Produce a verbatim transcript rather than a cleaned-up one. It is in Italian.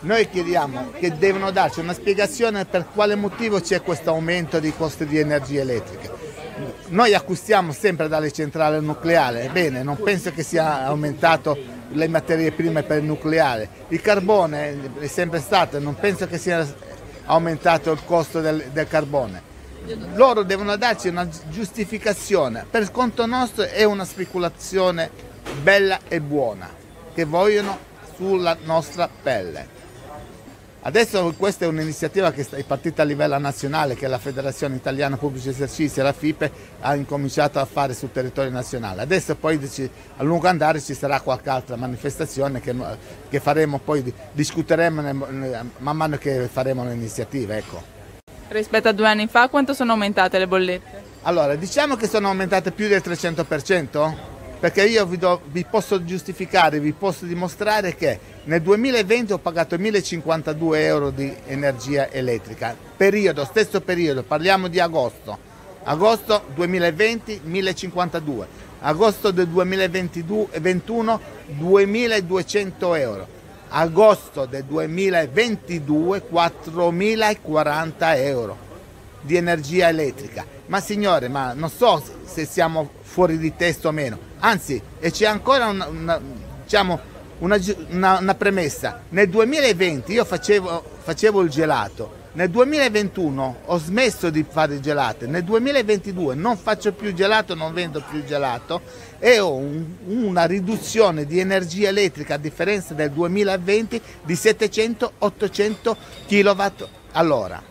Noi chiediamo che devono darci una spiegazione per quale motivo c'è questo aumento dei costi di energia elettrica. Noi acquistiamo sempre dalle centrali nucleari, bene, non penso che sia aumentato le materie prime per il nucleare. Il carbone è sempre stato, non penso che sia aumentato il costo del, del carbone. Loro devono darci una giustificazione, per conto nostro è una speculazione bella e buona, che vogliono sulla nostra pelle. Adesso questa è un'iniziativa che è partita a livello nazionale, che la Federazione Italiana Pubblici Esercizi, la FIPE, ha incominciato a fare sul territorio nazionale. Adesso poi a lungo andare ci sarà qualche altra manifestazione che, che faremo, poi discuteremo man mano che faremo l'iniziativa. Ecco. Rispetto a due anni fa quanto sono aumentate le bollette? Allora, diciamo che sono aumentate più del trecento per cento, perché io vi, do, vi posso giustificare, vi posso dimostrare che nel duemilaventi ho pagato millecinquantadue euro di energia elettrica, periodo, stesso periodo, parliamo di agosto, agosto duemilaventi millecinquantadue, agosto del duemilaventuno duemiladuecento euro, agosto del duemilaventidue quattromilaquaranta euro di energia elettrica. Ma signore, ma non so se siamo fuori di testa o meno, anzi, e c'è ancora una, una, diciamo, una, una, una premessa. Nel duemilaventi io facevo, facevo il gelato, nel duemilaventuno ho smesso di fare il gelato, nel duemilaventidue non faccio più gelato, non vendo più gelato e ho un, una riduzione di energia elettrica a differenza del duemilaventi di settecento ottocento chilowatt all'ora.